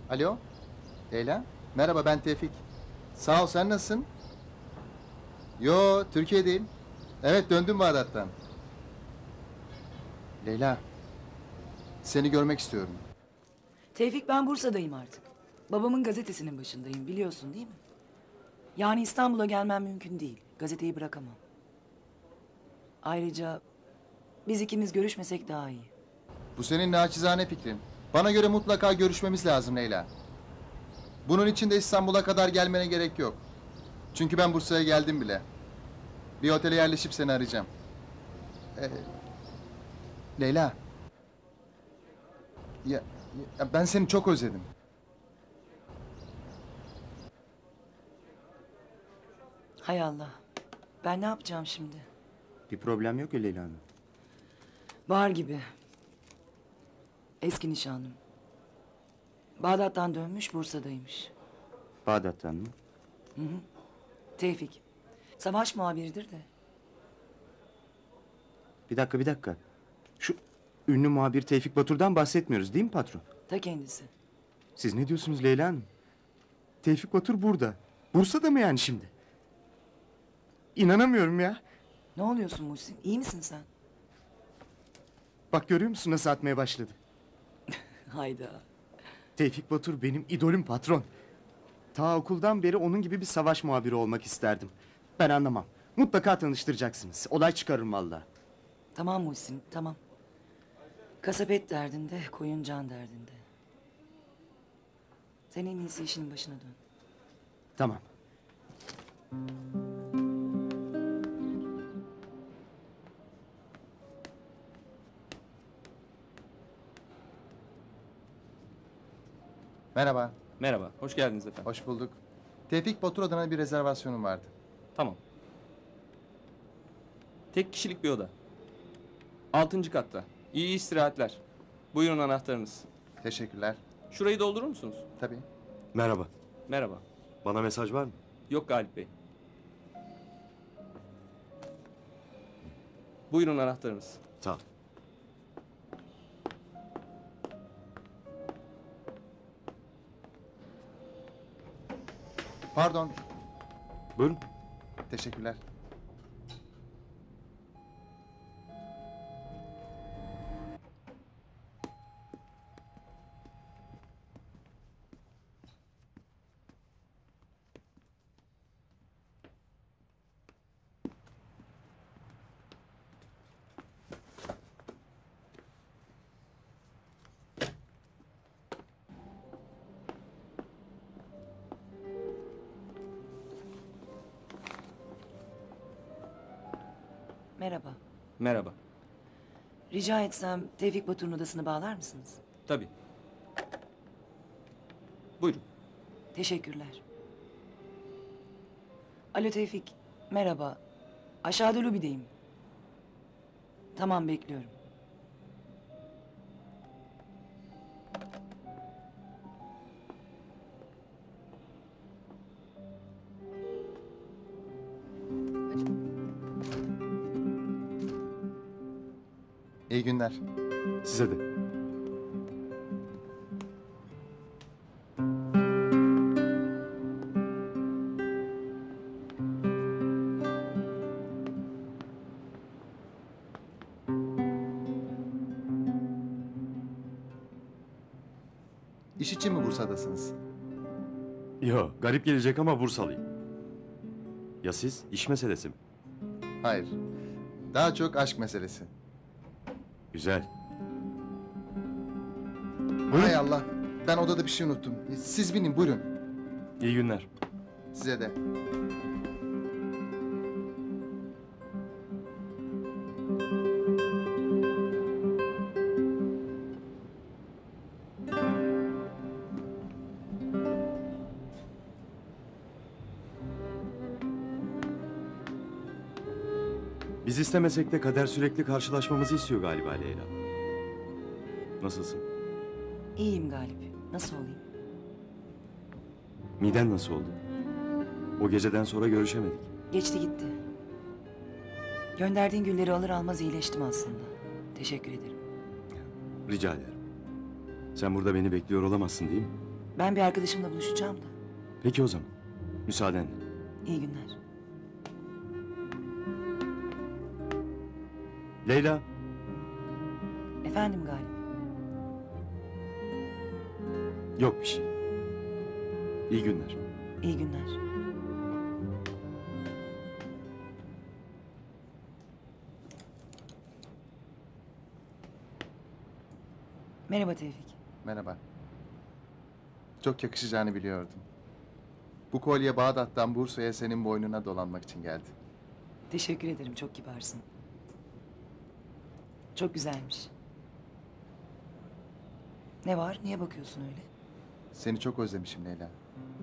Alo, Leyla. Merhaba, ben Tevfik. Sağ ol, sen nasılsın? Yo, Türkiye'deyim. Evet, döndüm Bağdat'tan. Leyla, seni görmek istiyorum. Tevfik, ben Bursa'dayım artık. Babamın gazetesinin başındayım, biliyorsun değil mi? Yani İstanbul'a gelmem mümkün değil. Gazeteyi bırakamam. Ayrıca biz ikimiz görüşmesek daha iyi. Bu senin naçizane fikrin. Bana göre mutlaka görüşmemiz lazım Leyla. Bunun için de İstanbul'a kadar gelmene gerek yok. Çünkü ben Bursa'ya geldim bile. Bir otele yerleşip seni arayacağım. Leyla. Ya ben seni çok özledim. Hay Allah. Ben ne yapacağım şimdi? Bir problem yok ya Leyla Hanım. Var gibi. Eski nişanlım. Bağdat'tan dönmüş, Bursa'daymış. Bağdat'tan mı? Tevfik. Savaş muhabiridir de. Bir dakika. Şu ünlü muhabir Tevfik Batur'dan bahsetmiyoruz değil mi patron? Ta kendisi. Siz ne diyorsunuz Leyla Hanım? Tevfik Batur burada. Bursa'da mı yani şimdi? İnanamıyorum ya. Ne oluyorsun Muhsin? İyi misin sen? Bak görüyor musun nasıl atmaya başladı? Hayda. Tevfik Batur benim idolüm patron. Ta okuldan beri onun gibi bir savaş muhabiri olmak isterdim. Ben anlamam. Mutlaka tanıştıracaksınız. Olay çıkarırım valla. Tamam Muhsin, tamam. Kasap et derdinde, koyun can derdinde. Sen en iyisi işinin başına dön. Tamam. Merhaba, Merhaba, hoş geldiniz efendim. hoş bulduk. Tevfik Batur adına bir rezervasyonum vardı. Tamam. Tek kişilik bir oda. 6. katta. İyi istirahatler. Buyurun anahtarınız. Teşekkürler. Şurayı doldurur musunuz? Tabii. Merhaba. Merhaba. Bana mesaj var mı? Yok Galip Bey. Buyurun anahtarınız. Sağ ol. Pardon, Buyurun. teşekkürler. Merhaba. Merhaba. Rica etsem Tevfik Batur'un odasını bağlar mısınız? Tabii. Buyurun. Teşekkürler. Alo Tevfik, merhaba. Aşağıda lobideyim. Tamam, bekliyorum. İyi günler. Size de. İş için mi Bursa'dasınız? Yo, garip gelecek ama Bursalıyım. Ya siz? İş meselesi mi? Hayır. Daha çok aşk meselesi. Güzel. Hay Allah. Ben odada bir şey unuttum. Siz binin, buyurun. İyi günler. Size de. Biz istemesek de kader sürekli karşılaşmamızı istiyor galiba Leyla. Nasılsın? İyiyim Galip. Nasıl olayım? Miden nasıl oldu? O geceden sonra görüşemedik. Geçti gitti. Gönderdiğin gülleri alır almaz iyileştim aslında. Teşekkür ederim. Rica ederim. Sen burada beni bekliyor olamazsın değil mi? Ben bir arkadaşımla buluşacağım da. Peki o zaman. Müsaadenle. İyi günler. Leyla, Efendim Galip. yok bir şey. İyi günler. İyi günler. Merhaba Tevfik. Merhaba. Çok yakışacağını biliyordum. Bu kolye Bağdat'tan Bursa'ya senin boynuna dolanmak için geldi. Teşekkür ederim, çok kibarsın. Çok güzelmiş. Ne var? Niye bakıyorsun öyle? Seni çok özlemişim Leyla.